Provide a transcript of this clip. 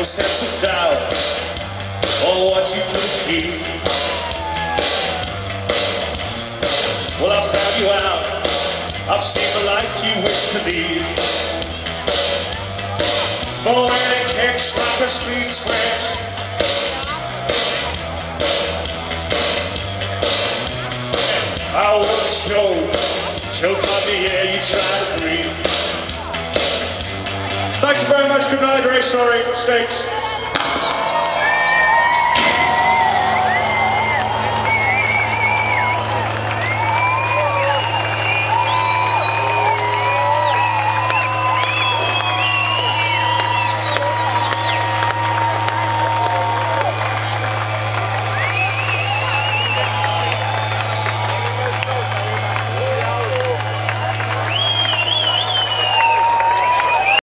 no sense of doubt on what you could achieve. Well, I found you out, I've seen the life you wish to lead. But when it kicks like a sweet twitch, I was choke on the air you try to breathe. Thank you very much. Good night. Very sorry. Steaks.